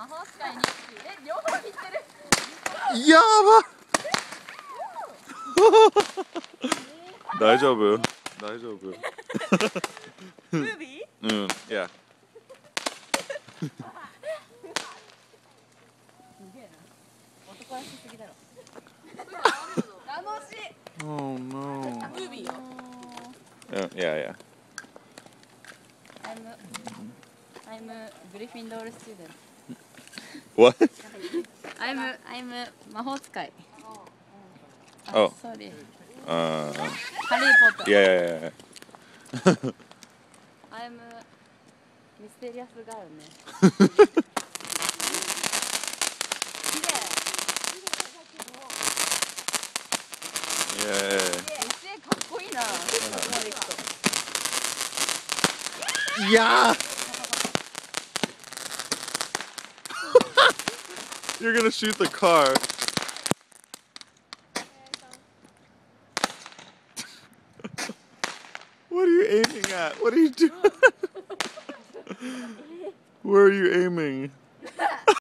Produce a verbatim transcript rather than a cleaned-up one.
魔法使いにえ、両方知ってる。 やば大丈夫大丈夫ムービー？ うん、いや。 すげえな。男らしすぎだろ。楽しい。 Oh no. ムービーよ。 Yeah, yeah. I'm I'm a Gryffindor student. What? I'm I'm 魔法使い。 Oh. Sorry. Uh, ハリーポッター。 yeah, yeah, yeah. I'm ミステリアスガールね。綺麗。 Yeah. え、かっこいいな。 Yeah. You're gonna shoot the car. What are you aiming at? What are you doing? Where are you aiming?